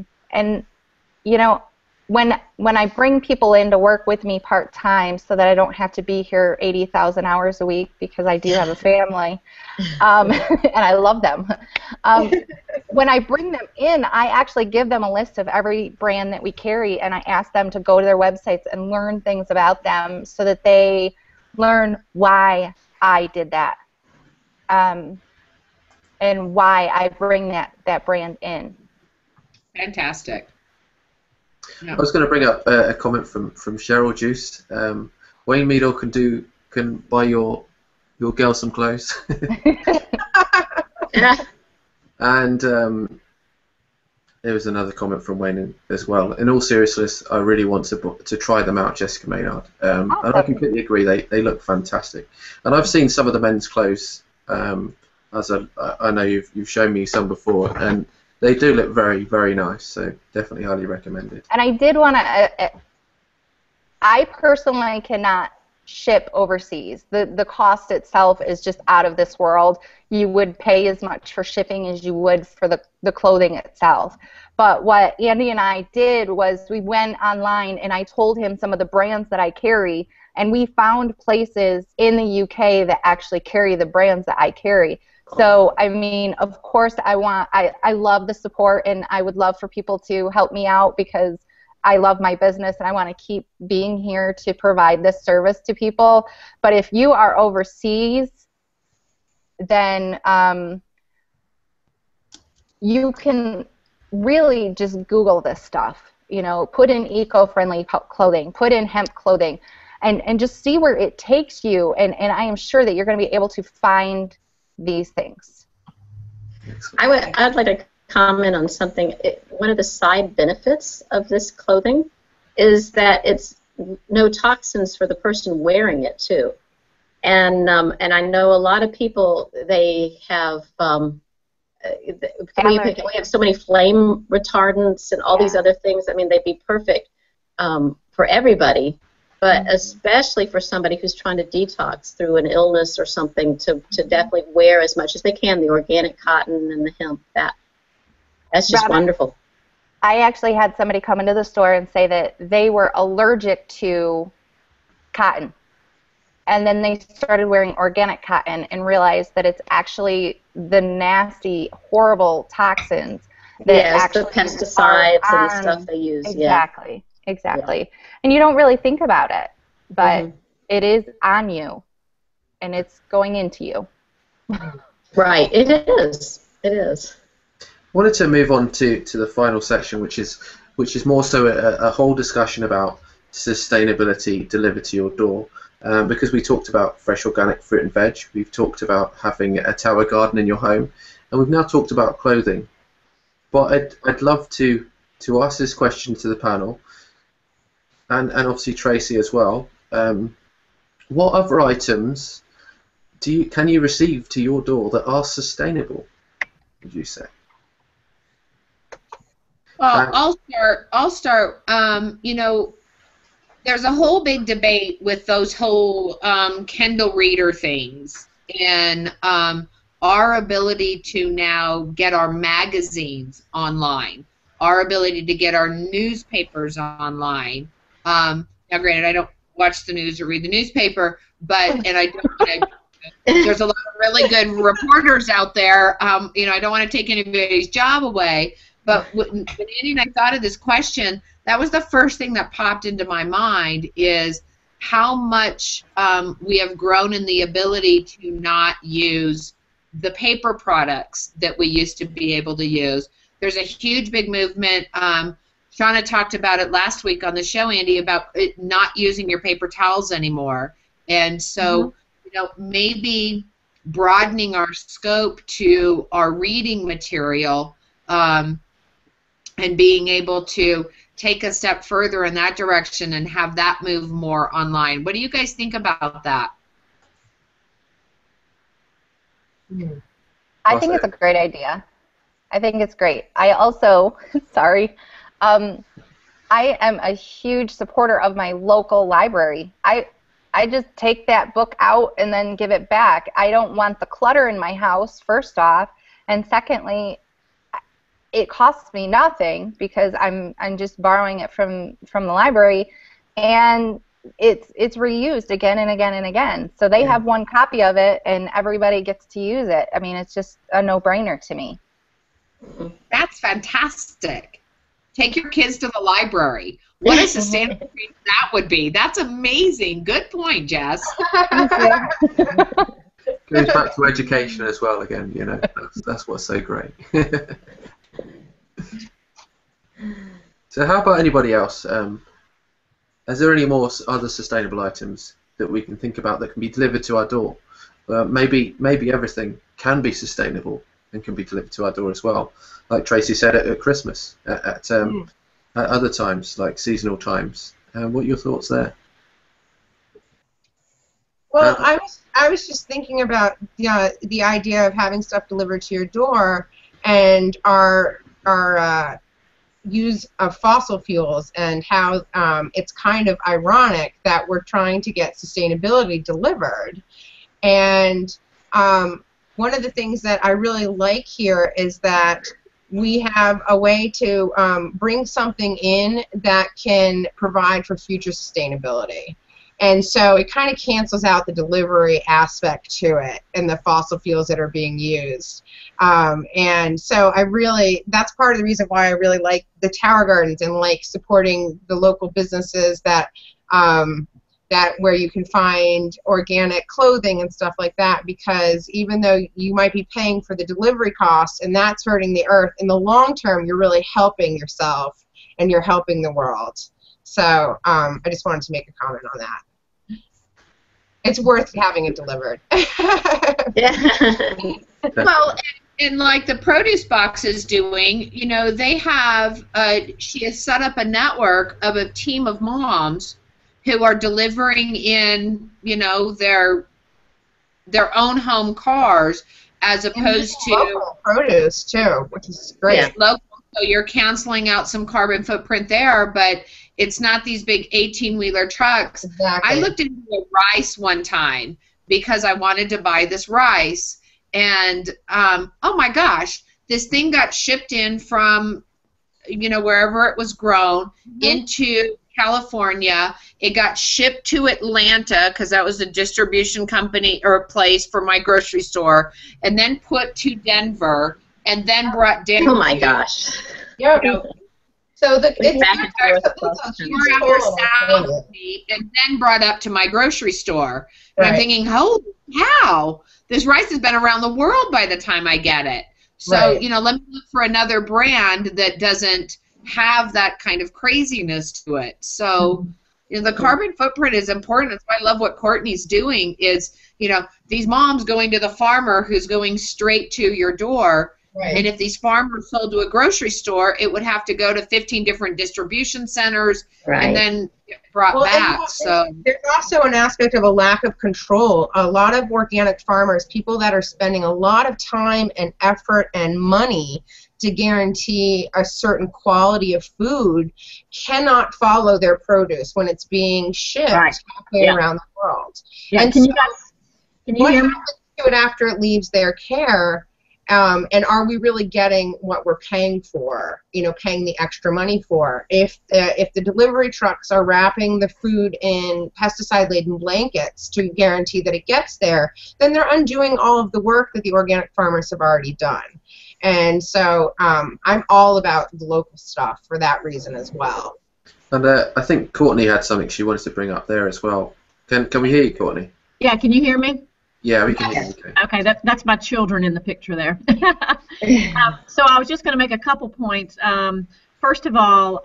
when I bring people in to work with me part-time so that I don't have to be here 80,000 hours a week, because I do have a family, and I love them. When I bring them in, I actually give them a list of every brand that we carry, and I ask them to go to their websites and learn things about them so that they learn why I did that, and why I bring that brand in. Fantastic. I was going to bring up a comment from Cheryl Juiced. Wayne Meadle can buy your girl some clothes. And there was another comment from Wayne as well. In all seriousness, I really want to try them out, Jessica Maynard. And I completely agree. They look fantastic. And I've seen some of the men's clothes. As I know you've shown me some before, and they do look very, very nice, so definitely highly recommended. And I did want to, I personally cannot ship overseas. The cost itself is just out of this world. You would pay as much for shipping as you would for the clothing itself. But what Andy and I did was we went online, and I told him some of the brands that I carry, and we found places in the UK that actually carry the brands that I carry. So, I mean, of course, I love the support, and I would love for people to help me out, because I love my business and I want to keep being here to provide this service to people. But if you are overseas, then you can really just Google this stuff. Put in eco-friendly clothing, put in hemp clothing, and just see where it takes you. And I am sure that you're going to be able to find these things. I'd like to comment on something. One of the side benefits of this clothing is that it's no toxins for the person wearing it too. And I know a lot of people, they have we have so many flame retardants and all these other things. I mean, they'd be perfect for everybody, but especially for somebody who's trying to detox through an illness or something, to definitely wear as much as they can the organic cotton and the hemp. That's just wonderful. I actually had somebody come into the store and say that they were allergic to cotton. And then they started wearing organic cotton and realized that it's actually the nasty, horrible toxins that actually the pesticides and the stuff they use. Exactly. Yeah. And you don't really think about it, but it is on you, and it's going into you. Right. It is. I wanted to move on to the final section, which is more so a whole discussion about sustainability delivered to your door. Because we talked about fresh organic fruit and veg, we've talked about having a tower garden in your home, and we've now talked about clothing. But I'd love to ask this question to the panel. and obviously Tracy as well, what other items can you receive to your door that are sustainable, would you say? Well, I'll start. You know, there's a whole big debate with those whole Kindle Reader things, and our ability to now get our magazines online, our ability to get our newspapers online. Now, granted, I don't watch the news or read the newspaper, but there's a lot of really good reporters out there. You know, I don't want to take anybody's job away, but when Andy and I thought of this question, that was the first thing that popped into my mind, is how much we have grown in the ability to not use the paper products that we used to be able to use. There's a huge, big movement. Shauna talked about it last week on the show, Andy, about it not using your paper towels anymore. And so, you know, maybe broadening our scope to our reading material and being able to take a step further in that direction and have that move more online. What do you guys think about that? I think it's a great idea. I think it's great. I also, sorry, I am a huge supporter of my local library. I just take that book out and then give it back. I don't want the clutter in my house, first off, and secondly, it costs me nothing because I'm just borrowing it from the library, and it's reused again and again and again. So they have one copy of it, and everybody gets to use it. I mean, it's just a no-brainer to me. That's fantastic. Take your kids to the library. What a sustainable thing that would be. That's amazing. Good point, Jess. Goes back to education as well again, you know. That's what's so great. So how about anybody else? Is there any more other sustainable items that we can think about that can be delivered to our door? Maybe everything can be sustainable and can be delivered to our door as well. Like Tracy said at Christmas, at other times, like seasonal times. What are your thoughts there? Well, I was just thinking about the idea of having stuff delivered to your door, and our use of fossil fuels, and how it's kind of ironic that we're trying to get sustainability delivered. And one of the things that I really like here is that we have a way to bring something in that can provide for future sustainability. And so it kind of cancels out the delivery aspect to it and the fossil fuels that are being used. And so that's part of the reason why I really like the Tower Gardens and like supporting the local businesses that where you can find organic clothing and stuff like that, because even though you might be paying for the delivery costs and that's hurting the earth, in the long term you're really helping yourself and you're helping the world. So I just wanted to make a comment on that. It's worth having it delivered. Well, and like the produce box is doing, you know, they have, she has set up a network of a team of moms who are delivering in, you know, their own home cars, as opposed to local produce too, which is great. Yeah, local, so you're canceling out some carbon footprint there, but it's not these big 18-wheeler trucks. Exactly. I looked into rice one time because I wanted to buy this rice, and oh my gosh, this thing got shipped in from, you know, wherever it was grown into California. It got shipped to Atlanta because that was a distribution company or a place for my grocery store, and then put to Denver, and then brought down. Oh my gosh. Yep. You know, so it's a 4-hour south, and then brought up to my grocery store. And I'm thinking, holy cow, this rice has been around the world by the time I get it. So, you know, let me look for another brand that doesn't have that kind of craziness to it. So, you know, the carbon footprint is important. That's why I love what Courtney's doing is, you know, these moms going to the farmer who's going straight to your door Right. And if these farmers sold to a grocery store, it would have to go to 15 different distribution centers and then get brought back. And So there's also an aspect of a lack of control. A lot of organic farmers, people that are spending a lot of time and effort and money to guarantee a certain quality of food, cannot follow their produce when it's being shipped halfway around the world. Yeah. And Can so you what hear me? happens to it after it leaves their care? And are we really getting what we're paying for? Paying the extra money for? If the delivery trucks are wrapping the food in pesticide-laden blankets to guarantee that it gets there, then they're undoing all of the work that the organic farmers have already done. And so I'm all about the local stuff for that reason as well. And I think Courtney had something she wanted to bring up there as well. Can we hear you, Courtney? Yeah, can you hear me? Yeah, we can hear you. Okay, that's my children in the picture there. So I was just going to make a couple points. First of all,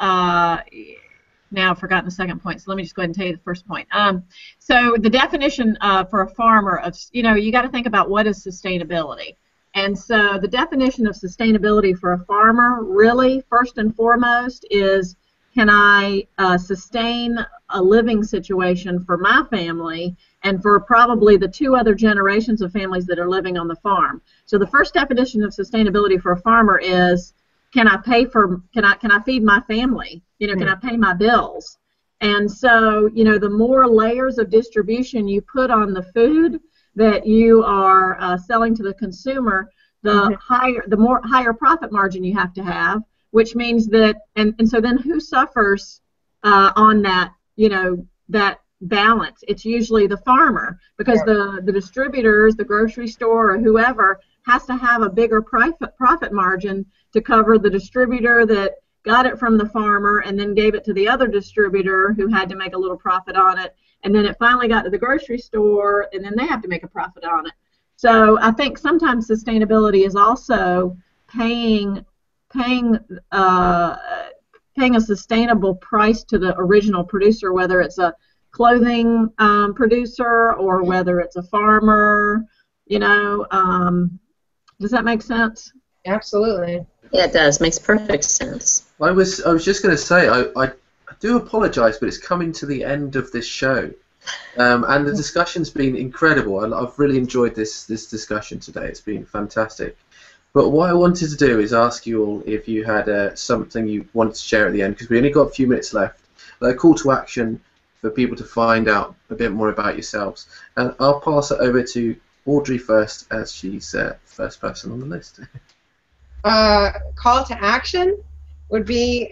now I've forgotten the second point, so let me just go ahead and tell you the first point. So the definition for a farmer of, you got to think about what is sustainability. And so the definition of sustainability for a farmer, really, first and foremost, is can I sustain a living situation for my family and for probably the 2 other generations of families that are living on the farm. So the first definition of sustainability for a farmer is can I feed my family? Can I pay my bills? And so, the more layers of distribution you put on the food that you are selling to the consumer, the higher profit margin you have to have, which means that, and so then who suffers on that, that balance? It's usually the farmer, because the distributors, the grocery store, or whoever has to have a bigger profit margin to cover the distributor that got it from the farmer and then gave it to the other distributor who had to make a little profit on it, and then it finally got to the grocery store and then they have to make a profit on it. So I think sometimes sustainability is also paying a sustainable price to the original producer, whether it's a clothing producer or whether it's a farmer. Does that make sense? Absolutely. Yeah, it does. Makes perfect sense. I was just going to say, I do apologise, but it's coming to the end of this show. And the discussion's been incredible. I've really enjoyed this discussion today. It's been fantastic. But what I wanted to do is ask you all if you had something you wanted to share at the end, because we only got a few minutes left. A call to action for people to find out a bit more about yourselves. And I'll pass it over to Audrey first, as she's first person on the list. Call to action would be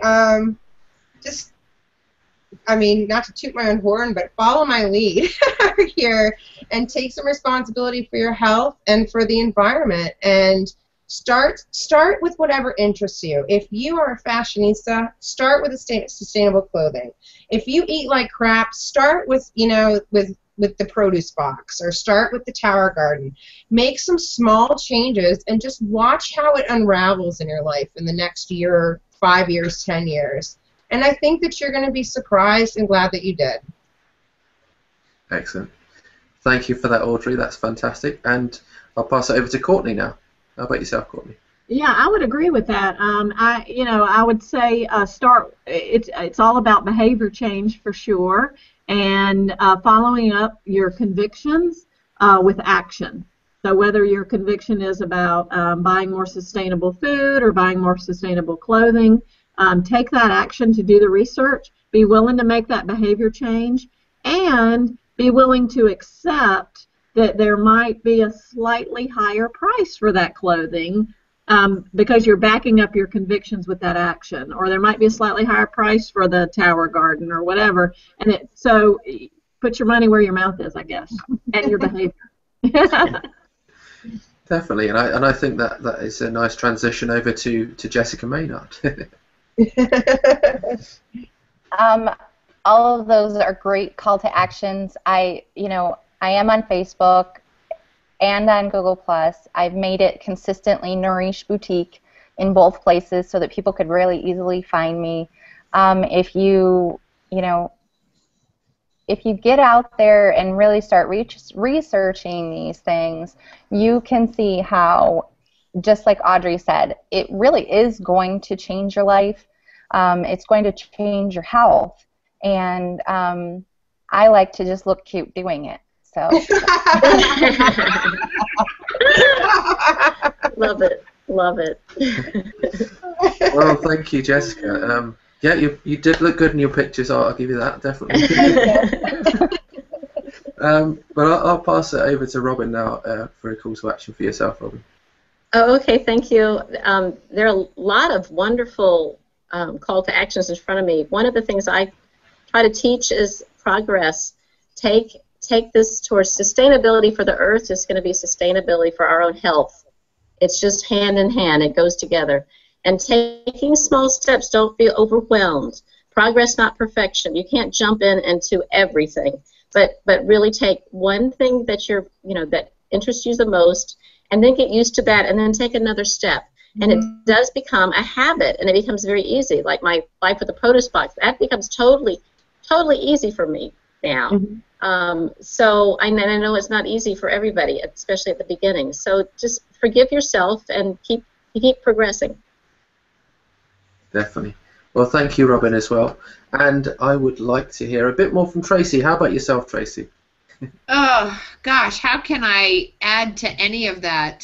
not to toot my own horn, but follow my lead here and take some responsibility for your health and for the environment, and start with whatever interests you. If you are a fashionista, start with sustainable clothing. If you eat like crap, start with with the produce box, or start with the Tower Garden. Make some small changes and just watch how it unravels in your life in the next year, 5 years, 10 years. And I think that you're going to be surprised and glad that you did. Excellent. Thank you for that, Audrey. That's fantastic. And I'll pass it over to Courtney now. How about yourself, Courtney? Yeah, I would agree with that. I would say start. It's all about behavior change for sure, and following up your convictions with action. So whether your conviction is about buying more sustainable food or buying more sustainable clothing, take that action to do the research. Be willing to make that behavior change, and be willing to accept that there might be a slightly higher price for that clothing. Because you're backing up your convictions with that action, or there might be a slightly higher price for the Tower Garden or whatever, and so put your money where your mouth is, I guess, and your behavior. Definitely, and I think that is a nice transition over to Jessica Maynard. All of those are great call to actions. I am on Facebook and on Google+. I've made it consistently Nourish Boutique in both places so that people could really easily find me. If you get out there and really start researching these things, you can see how just like Audrey said, it really is going to change your life. It's going to change your health. And I like to just look cute doing it. So. Love it. Love it. Well, thank you, Jessica. Yeah, you did look good in your pictures. I'll give you that, definitely. But I'll pass it over to Robin now for a call to action for yourself, Robin. Oh, okay, thank you. There are a lot of wonderful call to actions in front of me. One of the things I try to teach is progress. Take this towards sustainability for the earth is going to be sustainability for our own health. It's just hand in hand. It goes together. And taking small steps, don't feel overwhelmed. Progress, not perfection. You can't jump into everything, but really take one thing that that interests you the most, and then get used to that, and then take another step. And it does become a habit, and it becomes very easy. Like my life with the produce box, that becomes totally easy for me now. So I know it's not easy for everybody, especially at the beginning. So just forgive yourself and keep progressing. Definitely. Well, thank you, Robin, as well. And I would like to hear a bit more from Tracy. How about yourself, Tracy? Oh, gosh, how can I add to any of that?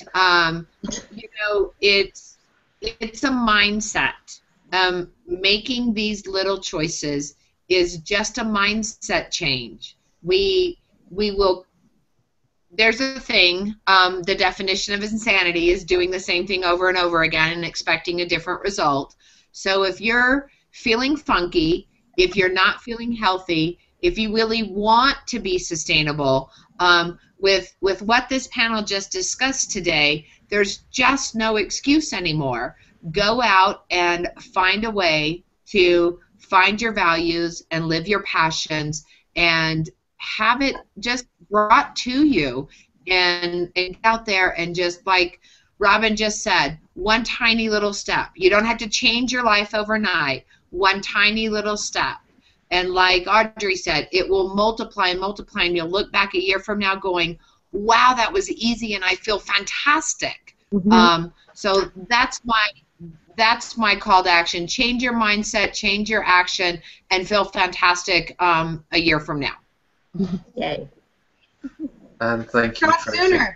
It's a mindset. Making these little choices is just a mindset change. We will. There's a thing. The definition of insanity is doing the same thing over and over again and expecting a different result. So if you're feeling funky, if you're not feeling healthy, if you really want to be sustainable, with what this panel just discussed today, there's just no excuse anymore. Go out and find a way to find your values and live your passions and have it just brought to you, and get out there and, just like Robin just said, one tiny little step. You don't have to change your life overnight. One tiny little step. And like Audrey said, it will multiply and multiply, and you'll look back a year from now going, wow, that was easy and I feel fantastic. So that's my call to action. Change your mindset, change your action, and feel fantastic a year from now. Yay. And thank you, Not Tracy. sooner.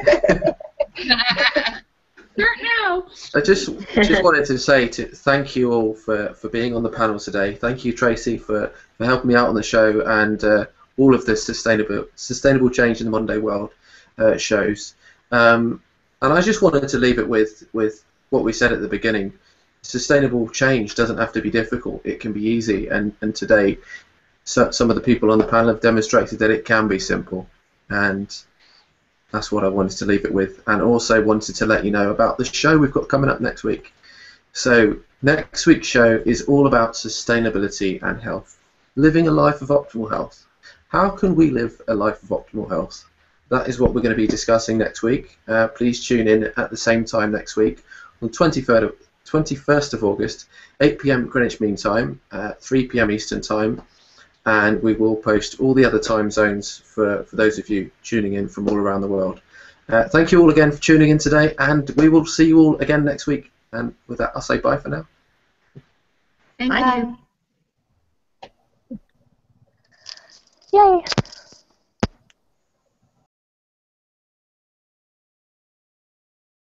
Start now. I just wanted to say thank you all for being on the panel today. Thank you, Tracy, for helping me out on the show, and all of the sustainable change in the Monday world shows. And I just wanted to leave it with what we said at the beginning. Sustainable change doesn't have to be difficult. It can be easy, and today some of the people on the panel have demonstrated that it can be simple, and that's what I wanted to leave it with. And also wanted to let you know about the show we've got coming up next week. So next week's show is all about sustainability and health, living a life of optimal health. How can we live a life of optimal health? That is what we're going to be discussing next week. Please tune in at the same time next week on 21st of August, 8 p.m. Greenwich Mean Time, 3 p.m. Eastern Time, and we will post all the other time zones for those of you tuning in from all around the world. Thank you all again for tuning in today, and we will see you all again next week. And with that, I'll say bye for now. Thank you. Yay.